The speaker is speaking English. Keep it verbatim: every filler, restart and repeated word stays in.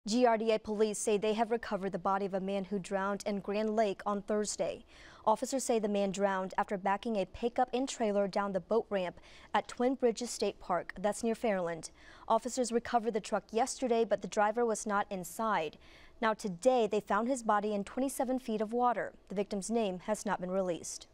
G R D A police say they have recovered the body of a man who drowned in Grand Lake on Thursday. Officers say the man drowned after backing a pickup and trailer down the boat ramp at Twin Bridges State Park, that's near Fairland. Officers recovered the truck yesterday, but the driver was not inside. Now today, they found his body in twenty-seven feet of water. The victim's name has not been released.